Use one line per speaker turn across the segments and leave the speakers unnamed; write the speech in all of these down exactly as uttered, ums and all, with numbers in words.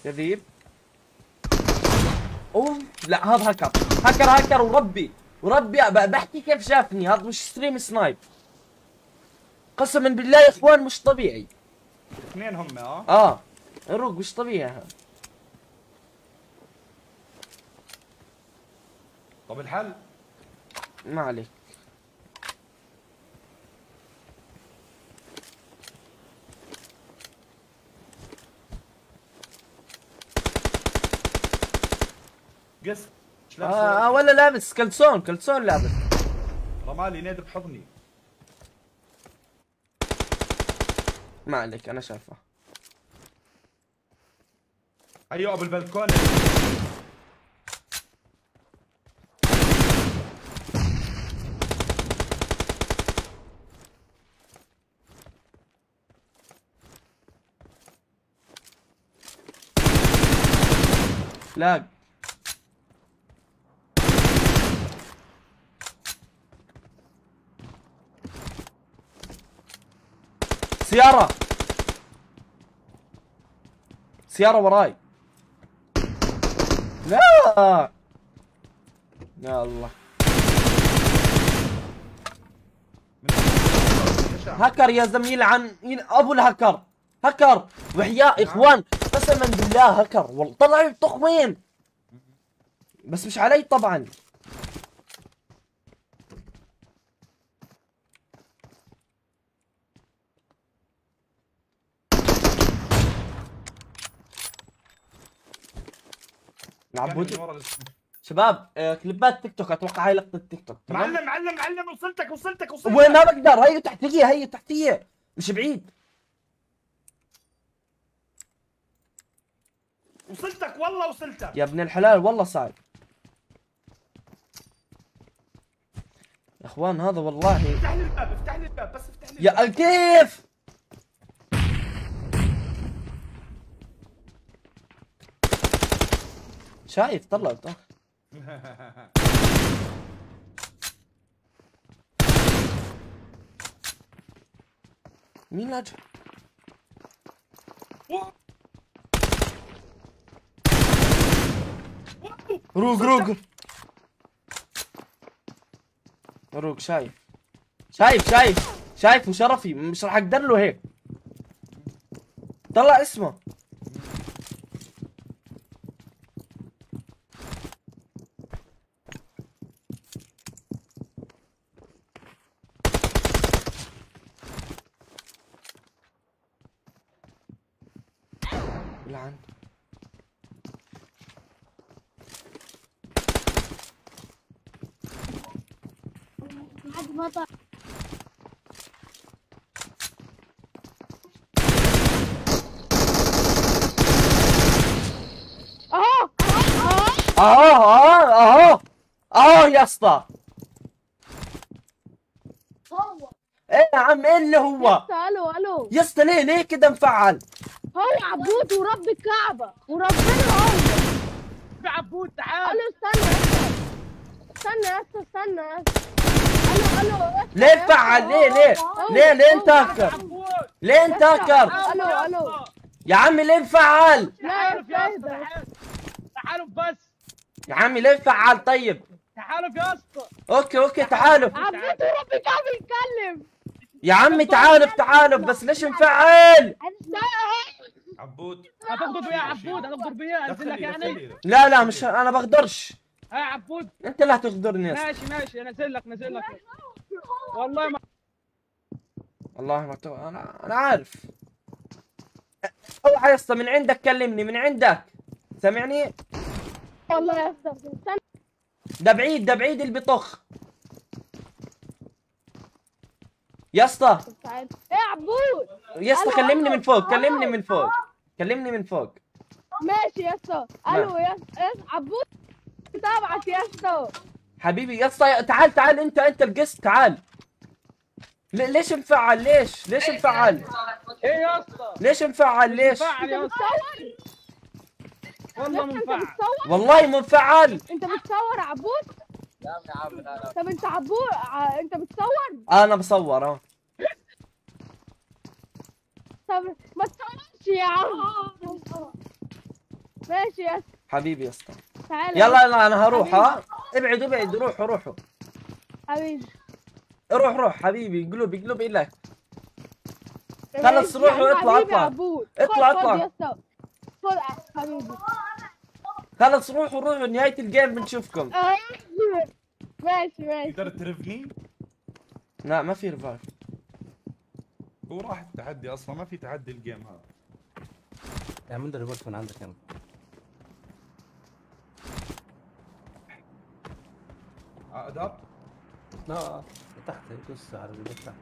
كذيب. اوه لا هذا هكر هكر هكر وربي وربي بحكي كيف شافني. هذا مش ستريم سنايب قسما بالله يا اخوان، مش طبيعي.
اثنين هم اه
اه الروق مش طبيعي هذا.
طب الحل؟
ما عليك.
قس
آه, اه ولا لابس كلسون كلسون لابس.
رمالي نيد بحضني.
ما عليك انا شايفه.
ايوه بالبلكونه.
لاق سيارة سيارة وراي. لا يا الله. هكر يا زميل عن ابو الهكر هكر وحياء اخوان قسما بالله هكر والله. طلع لي التخمين بس مش علي طبعا. عبود شباب آه كليبات تيك توك اتوقع هاي لقطة تيك توك.
معلم معلم معلم وصلتك وصلتك وصلتك.
وين ما بقدر. هي تحتيه هي تحتيه مش بعيد.
وصلتك والله وصلتك
يا ابن الحلال والله صعب يا اخوان هذا والله.
افتح لي الباب افتح لي الباب بس افتح لي
يا كيف شايف طلع طلع. مين لاجئ؟ روق روق روق. شايف شايف شايف شايف وشرفي مش راح اقدر له هيك. طلع اسمه. لعن
حد مطر. اهو
اهو اهو اهو اهو يا اسطى.
هو
ايه يا عم ايه اللي هو؟
الو الو
يا اسطى ليه ليه كده مفعل؟
هو عبود ورب الكعبة وربنا هو.
في عبود تعال.
الو استنى استنى يا اسطى استنى يا اسطى. الو الو
ليه مفعل ليه ليه؟ ليه ليه انت هكر؟ ليه انت هكر؟
الو الو
يا عمي ليه مفعل؟
لا يا اسطى
تعالوا بس
يا عمي ليه مفعل طيب؟
تعالوا يا اسطى.
اوكي اوكي تعالوا.
عبود ورب الكعبة يتكلم.
يا عمي تعالوا تعالوا بس ليش مفعل؟
عبود
هتغدر بيها عبود هتغدر بيها انزل لك يعني.
لا لا مش انا بقدرش.
ها يا عبود
انت اللي هتغدرني يا اسطى.
ماشي ماشي انزل لك نزل لك والله ما
والله ما تو... انا انا عارف. اوعى يا اسطى من عندك كلمني من عندك سامعني؟
والله يا اسطى استنى.
ده بعيد ده بعيد اللي بيطخ يا اسطى.
ايه يا عبود؟
يا اسطى كلمني من فوق كلمني من فوق كلمني من فوق.
ماشي يا اسطى. الو يا اسطى عبود تابعك يا اسطى
حبيبي يا اسطى. تعال تعال انت انت القسط تعال. ليش مفعل ليش ليش مفعل؟
ايه يا اسطى؟
ليش مفعل ليش؟
مفعل يا اسطى والله منفعل
والله منفعل.
انت بتصور عبود؟
لا يا عم لا لا.
طب انت عبود ع... انت بتصور؟
انا بصور اه.
طب ما تصورش يا عم. ماشي يا اسطى.
حبيبي يا اسطى.
تعال
يلا يلا انا هروح. ها ابعد ابعد، روحوا روحوا.
حبيبي.
روح روح حبيبي، قلوبي قلوبي لك. خلص روح واطلع اطلع اطلع اطلع.
خد يا اسطى خد حبيبي.
خلص روحوا روحوا، نهاية الجيم بنشوفكم.
ماشي ماشي.
تقدر ترفني؟
لا ما في ريفايف.
هو راح التحدي اصلا، ما في تحدي الجيم هذا.
اعمل لي ريبورت من عندك انت.
اداب؟
لا تحت دوس على الريبورت تحت.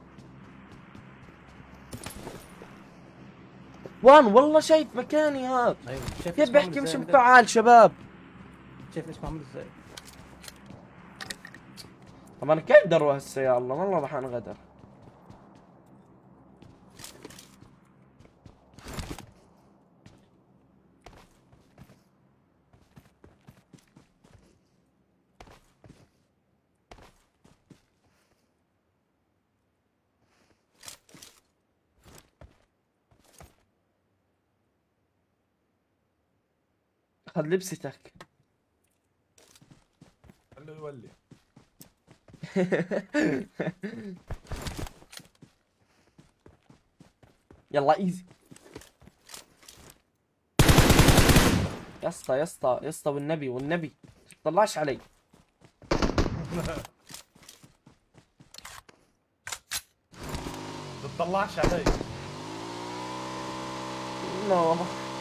وان والله شايف مكاني هذا.
ايوه شايف
كيف بحكي مش مفعال شباب.
شايف اسمه عامل ازاي؟
طب انا كيف بدي اروح هسه يا الله، والله راح انغدر. خذ لبستك.
خليه يولي.
يلا ايزي يا اسطى يا اسطى يا اسطى، والنبي والنبي تطلعش علي.
تطلعش علي.
نو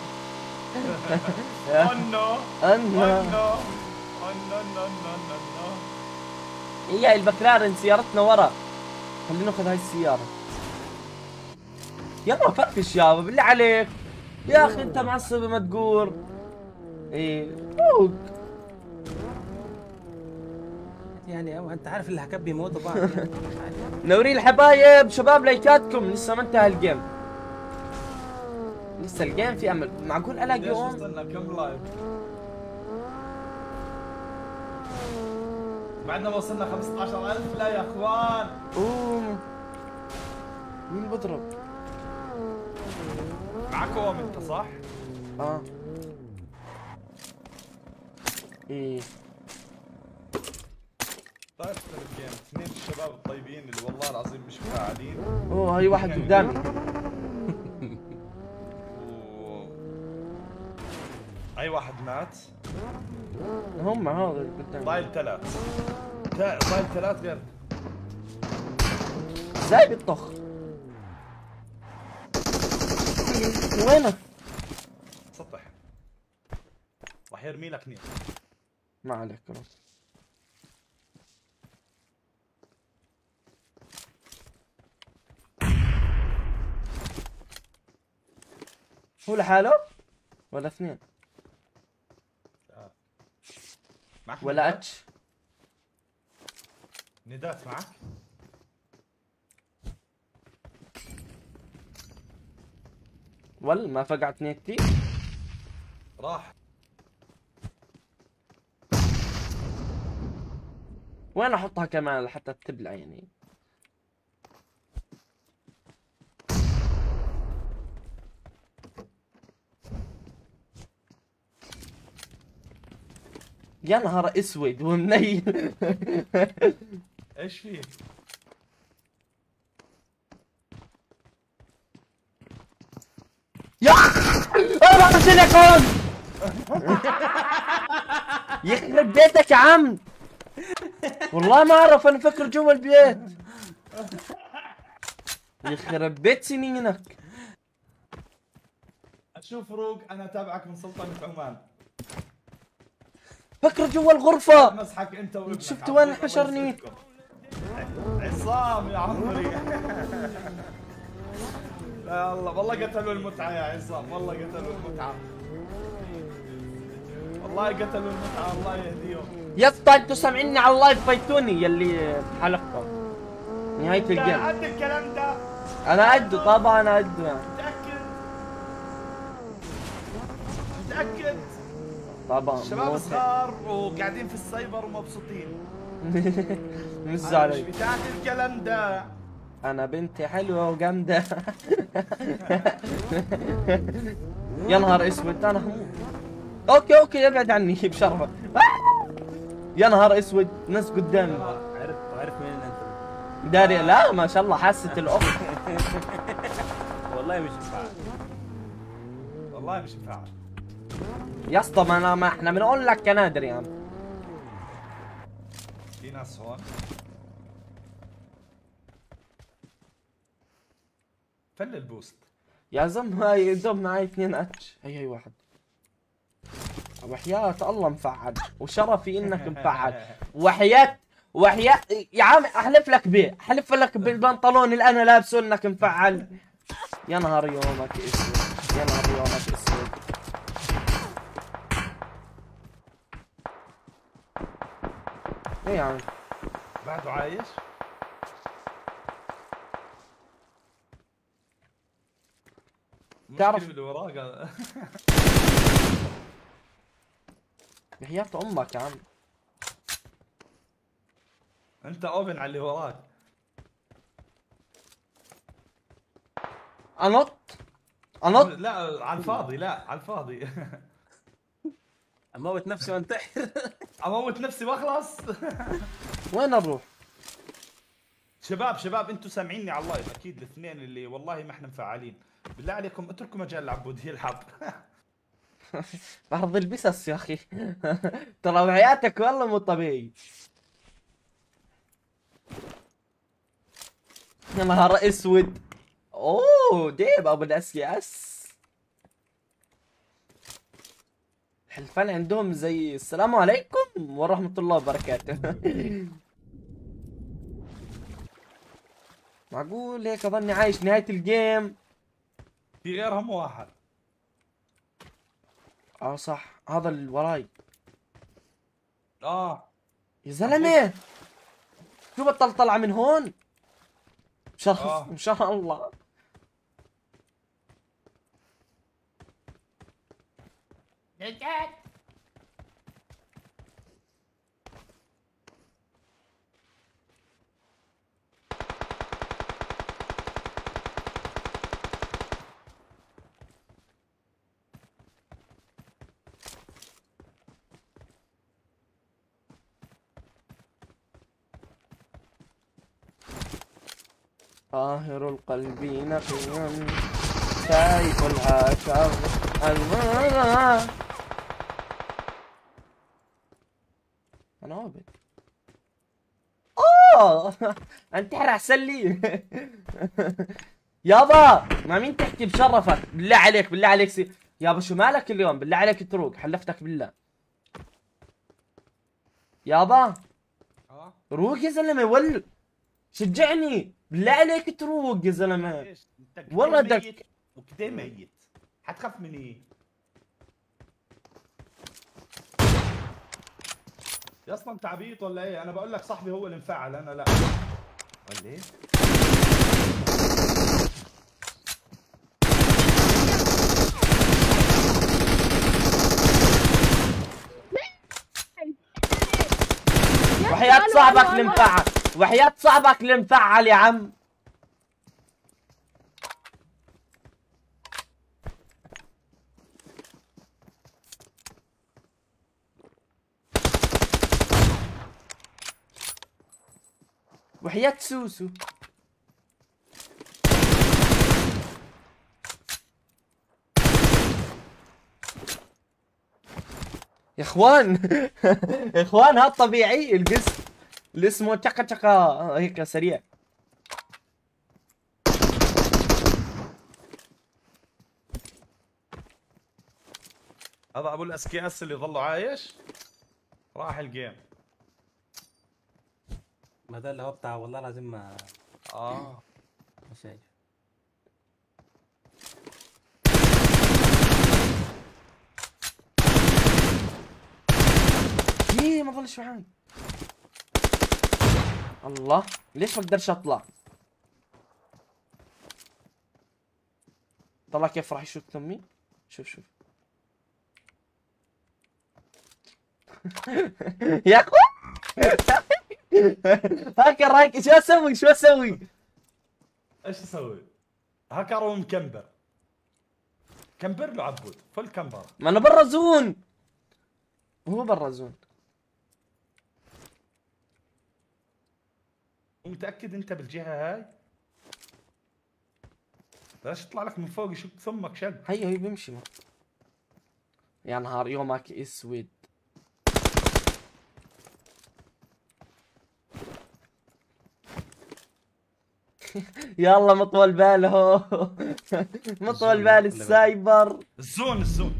انو
انو
انو انو انو انو.
هي البكلارن سيارتنا ورا. خلينا ناخذ هاي السيارة. يلا فرفش يابا بالله عليك. يا اخي انت معصب ما تقول. ايه فوق.
يعني انت عارف اللي حكب بيموتوا بعض يعني.
نوري الحبايب شباب لايكاتكم، لسه ما انتهى الجيم. لسه الجيم في امل. معقول الاقي
ليش
يوم؟
وصلنا كم لايف؟ بعدنا ما وصلنا خمسة عشر ألف. لا يا اخوان.
اوه مين بضرب؟
معك قوم انت صح؟
اه ايه
طيب اختار الجيم. اثنين الشباب الطيبين اللي والله العظيم مش فاعلين.
اوه هاي واحد قدامي.
و... اي واحد مات.
هم هذا اللي قدامي.
ضايل ثلاث. ضايل ثلاث غير.
ازاي بيطخ؟ وينك؟
سطح. راح يرمي لك نير.
ما عليك خلاص. هو لحاله؟ ولا اثنين؟
معك
ولا
ندات؟
اتش؟
ندات معك؟
ولا ما فقعت نيتي؟
راح.
وين احطها كمان لحتى تبلع يعني؟ يا نهار اسود ومنيل.
ايش فيه؟
يا انا بقتل لك هون. يخرب بيتك يا عم. والله ما اعرف، انا فكر جوا البيت. يخرب بيت سنينك.
اشوف فروق، انا اتابعك من سلطنة عمان.
فكر جوا الغرفة.
مسحك انت وابنك.
شفت وين حشرني؟
عصام يا عمري. لا والله والله قتلوا المتعة يا عصام، والله قتلوا المتعة. والله قتلوا المتعة، الله يهديهم.
يا اسطى انتوا سامعيني على اللايف فايتوني يلي بحلقكم. نهاية الجيم.
قد الكلام ده.
انا قده طبعا انا قده يعني.
متأكد؟ متأكد؟
طبعا
الشباب صغار وقاعدين في السايبر ومبسوطين.
مش
أنا مش
علي.
بتاعت الكلام ده.
انا بنتي حلوه وجامده. يا نهار اسود انا هموت. اوكي اوكي ابعد عني بشرفك. يا نهار اسود ناس قدامي.
عرفت عرفت مين انت؟
داري لا ما شاء الله حاسه الاخت.
والله مش مفعل.
والله مش مفعل
يا اسطى ما انا ما احنا بنقول لك يا نادر يا عم.
في ناس هون. فل البوست
يا زلمه هاي دوب معي اثنين اتش. هي هي واحد. وحياة الله مفعل وشرفي انك مفعل. وحياة وحياة يا عم احلف لك بيه، احلف لك بالبنطلون اللي انا لابسه انك مفعل. يا نهار يومك اسود، يا نهار يومك اسود. ايه يا عم
بعده عايش.
تعرف-
تعرف اللي وراك.
بحياة امك يا عم.
انت اوبن على اللي وراك.
انط انط.
لا على الفاضي، لا على الفاضي.
اموت نفسي وانتحر.
اموت نفسي واخلص.
وين نروح؟
شباب شباب انتم سامعيني على اللايف اكيد الاثنين اللي والله ما احنا مفعلين. بالله عليكم اتركوا مجال لعبود يلعب.
بعرض البسس يا اخي. ترى وحياتك والله مو طبيعي. يا نهار اسود. اوه ديب ابو الاس اس. الحلفان عندهم زي السلام عليكم ورحمة الله وبركاته. معقول هيك اظني عايش نهاية الجيم.
في غيرهم واحد.
اه صح هذا اللي وراي.
اه
يا زلمة شو بطل طلع من هون؟ شرف
آه.
ان شاء الله. طاهر القلب نقيا شايف العشر الماء. انا عابد. اوه انتحر احسن لي. يابا مع مين تحكي بشرفك؟ بالله عليك بالله عليك سي. يابا شو مالك اليوم؟ بالله عليك تروق حلفتك بالله. يابا
اه
روق يا زلمه ول شجعني بالله عليك تروق يا زلمه.
ايش انت
والله
كده
دك-
ميت وكده ميت. حتخاف من ايه؟ يا اصلا انت عبيط ولا ايه؟ انا بقول لك صاحبي هو اللي مفعل انا لا. ولا ايه؟
وحياة
ألو،
صاحبك
ألو، ألو.
المفعل وحياة صاحبك المفعل يا عم. وحياة سوسو. يا اخوان يا اخوان هذا طبيعي القسم اللي اسمه تشكا تشكا هيك سريع.
هذا ابو الاسكي اس اللي ظله عايش. راح الجيم.
ما ده اللي هو بتاع والله العظيم ما
اه
ما شايف.
ايه ما ظلش معاي. الله ليش ما اقدرش اطلع؟ طلع كيف راح يشوت تمي. شوف شوف. يا اخوان هاكر هاكر شو اسوي شو اسوي؟
ايش اسوي؟ هكر ومكمبر. كمبر له عبود فل كمبر.
ما انا برا زون. هو برا زون.
متاكد انت بالجهه هاي؟ بلاش يطلع لك من فوق يشق ثمك شق.
هي هي بيمشي. يا نهار يومك اسود. يلا مطول باله. مطول بال السايبر.
الزون الزون.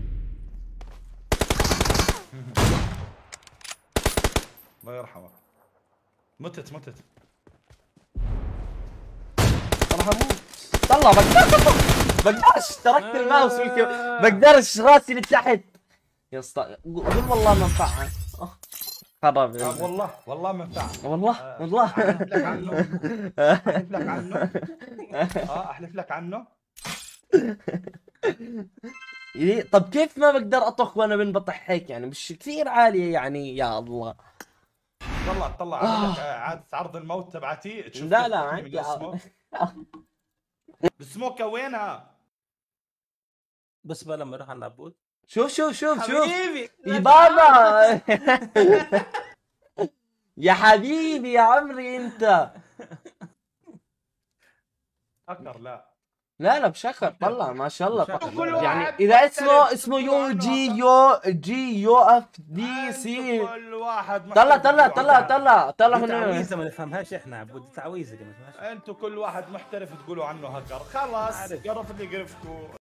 الله يرحمه. متت متت.
راح اموت. طلع بقدرش بقدرش تركت الماوس والكيب بقدرش راسي لتحت. يا اسطى قول والله ما نفعها. خرب
آه والله والله ما نفع.
والله
آه.
والله
احلف لك عنه. احلف لك عنه. اه احلف لك عنه.
إيه، طب كيف ما بقدر اطخ وانا بنبطح هيك يعني مش كثير عالية يعني يا الله.
طلع طلع عندك عادة عرض الموت تبعتي تشوف
لا
كيف
لا
تطلع من
عندي
السموك. السموكة وينها؟
بس بقى لما يروح على عبود.
شوف شوف شوف شوف
حبيبي
يا بابا. يا حبيبي يا عمري انت.
هكر لا.
لا لا بشكر طلع ما شاء الله.
بشكر.
يعني اذا اسمه اسمه يو جي يو جي يو اف دي سي.
كل واحد
طلع طلع طلع طلع طلع
دي
هنا.
تعويذه ما نفهمهاش احنا عبود، دي تعويذه ما نفهمهاش.
انتوا كل واحد محترف تقولوا عنه هكر. خلاص
عارف.
قرف اللي قرفكم.